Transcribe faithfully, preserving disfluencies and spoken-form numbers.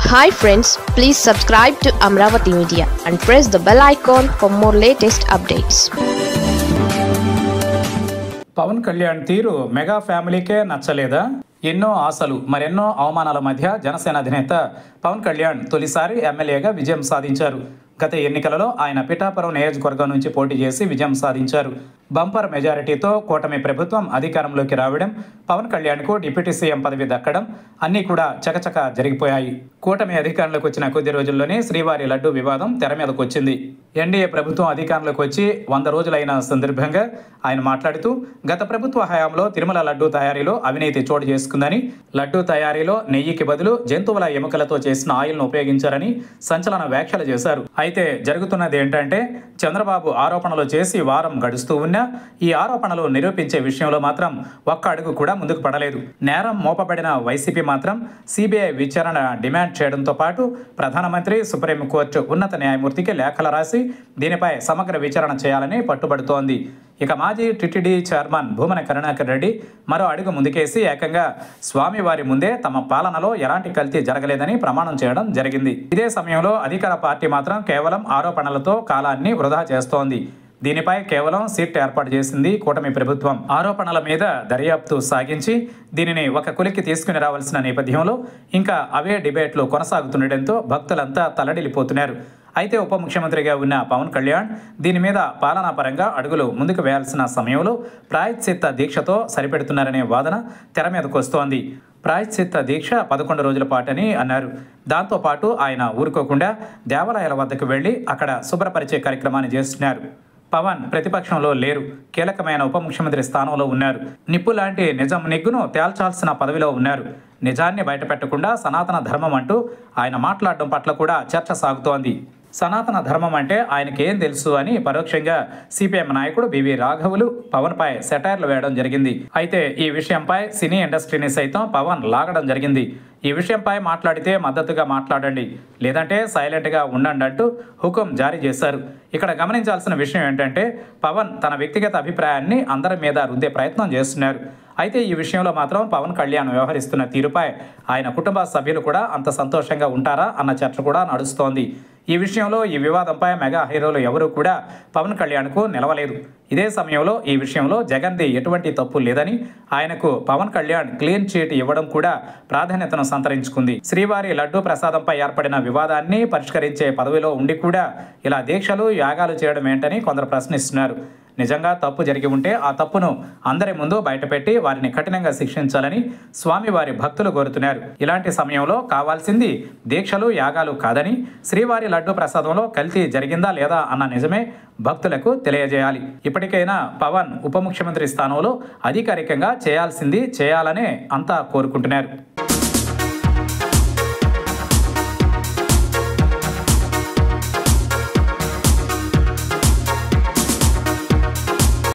Hi friends, please subscribe to Amravati Media and press the bell icon for more latest updates. Pawan Kalyan తీరు mega ఫ్యామిలీకే నచ్చలేదా? ఎన్నో ఆశలు మరెన్నో అవమానాల మధ్య జనసేన అధినేత పవన్ కళ్యాణ్ తొలిసారి ఎమ్మెల్యేగా విజయం సాధించారు. గత ఎన్నికలలో ఆయన పిఠాపురం నియోజకవర్గం నుంచి పోటీ చేసి విజయం సాధించారు. బంపర్ మెజారిటీతో కూటమి ప్రభుత్వం అధికారంలోకి రావడం, పవన్ కళ్యాణ్కు డిప్యూటీ సీఎం పదవి దక్కడం అన్నీ కూడా చకచక జరిగిపోయాయి. కూటమి అధికారంలోకి వచ్చిన కొద్ది రోజుల్లోనే శ్రీవారి లడ్డు వివాదం తెర మీదకు వచ్చింది. ఎన్డీఏ ప్రభుత్వం అధికారంలోకి వచ్చి వంద రోజులైన సందర్భంగా ఆయన మాట్లాడుతూ గత ప్రభుత్వ హయాంలో తిరుమల లడ్డు తయారీలో అవినీతి చోటు చేసుకుందని, లడ్డు తయారీలో నెయ్యికి బదులు జంతువుల ఎముకలతో చేసిన ఆయిల్ను ఉపయోగించారని సంచలన వ్యాఖ్యలు చేశారు. అయితే జరుగుతున్నది ఏంటంటే చంద్రబాబు ఆరోపణలు చేసి వారం గడుస్తూ ఉన్నా ఈ ఆరోపణలు నిరూపించే విషయంలో మాత్రం ఒక్క అడుగు కూడా ముందుకు పడలేదు. నేరం మోపబడిన వైసీపీ మాత్రం సిబిఐ విచారణ డిమాండ్ చేయడంతో పాటు ప్రధానమంత్రి, సుప్రీంకోర్టు ఉన్నత న్యాయమూర్తికి లేఖలు రాసి దీనిపై సమగ్ర విచారణ చేయాలని పట్టుబడుతోంది. ఇక మాజీ టిటిడి చైర్మన్ భూమన కరుణాకర్ రెడ్డి మరో అడుగు ముందుకేసి ఏకంగా స్వామివారి ముందే తమ పాలనలో ఎలాంటి కల్తీ జరగలేదని ప్రమాణం చేయడం జరిగింది. ఇదే సమయంలో అధికార పార్టీ మాత్రం కేవలం ఆరోపణలతో కాలాన్ని వృధా చేస్తోంది. దీనిపై కేవలం సిట్ ఏర్పాటు చేసింది కూటమి ప్రభుత్వం. ఆరోపణల మీద దర్యాప్తు సాగించి దీనిని ఒక కొలిక్కి తీసుకుని రావాల్సిన నేపథ్యంలో ఇంకా అవే డిబేట్లు కొనసాగుతుండటంతో భక్తులంతా తల్లడిల్లిపోతున్నారు. అయితే ఉప ముఖ్యమంత్రిగా ఉన్న పవన్ కళ్యాణ్ దీని మీద పాలనా పరంగా అడుగులు ముందుకు వేయాల్సిన సమయంలో ప్రాయశ్చిత్త దీక్షతో సరిపెడుతున్నారనే వాదన తెర మీదకు వస్తోంది. ప్రాయశ్చిత్త దీక్ష పదకొండు రోజుల పాటని అన్నారు. దాంతోపాటు ఆయన ఊరుకోకుండా దేవాలయాల వద్దకు వెళ్లి అక్కడ శుభ్రపరిచే కార్యక్రమాన్ని చేస్తున్నారు. పవన్ ప్రతిపక్షంలో లేరు, కీలకమైన ఉప ముఖ్యమంత్రి స్థానంలో ఉన్నారు. నిప్పు లాంటి నిజం నిగ్గును తేల్చాల్సిన పదవిలో ఉన్నారు. నిజాన్ని బయటపెట్టకుండా సనాతన ధర్మం అంటూ ఆయన మాట్లాడడం పట్ల కూడా చర్చ సాగుతోంది. సనాతన ధర్మం అంటే ఆయనకి ఏం తెలుసు అని పరోక్షంగా సిపిఎం నాయకుడు బివి రాఘవులు పవన్ పై సెటైర్లు వేయడం జరిగింది. అయితే ఈ విషయంపై సినీ ఇండస్ట్రీని సైతం పవన్ లాగడం జరిగింది. ఈ విషయంపై మాట్లాడితే మద్దతుగా మాట్లాడండి, లేదంటే సైలెంట్గా ఉండండి అంటూ హుకుం జారీ చేశారు. ఇక్కడ గమనించాల్సిన విషయం ఏంటంటే పవన్ తన వ్యక్తిగత అభిప్రాయాన్ని అందరి మీద రుద్దే ప్రయత్నం చేస్తున్నారు. అయితే ఈ విషయంలో మాత్రం పవన్ కళ్యాణ్ వ్యవహరిస్తున్న తీరుపై ఆయన కుటుంబ సభ్యులు కూడా అంత సంతోషంగా ఉంటారా అన్న చర్చ కూడా నడుస్తోంది. ఈ విషయంలో ఈ వివాదంపై మెగా హీరోలు ఎవరూ కూడా పవన్ కళ్యాణ్కు నిలవలేదు. ఇదే సమయంలో ఈ విషయంలో జగన్ది ఎటువంటి తప్పు లేదని ఆయనకు పవన్ కళ్యాణ్ క్లీన్ చీట్ ఇవ్వడం కూడా ప్రాధాన్యతను సంతరించుకుంది. శ్రీవారి లడ్డూ ప్రసాదంపై ఏర్పడిన వివాదాన్ని పరిష్కరించే పదవిలో ఉండి కూడా ఇలా దీక్షలు, యాగాలు చేయడం ఏంటని కొందరు ప్రశ్నిస్తున్నారు. నిజంగా తప్పు జరిగి ఉంటే ఆ తప్పును అందరి ముందు బయటపెట్టి వారిని కఠినంగా శిక్షించాలని స్వామివారి భక్తులు కోరుతున్నారు. ఇలాంటి సమయంలో కావాల్సింది దీక్షలు, యాగాలు కాదని శ్రీవారి లడ్డూ ప్రసాదంలో కల్తీ జరిగిందా లేదా అన్న నిజమే భక్తులకు తెలియజేయాలి. ఇప్పటికైనా పవన్ ఉప ముఖ్యమంత్రి స్థానంలో అధికారికంగా చేయాల్సింది చేయాలనే అంతా కోరుకుంటున్నారు.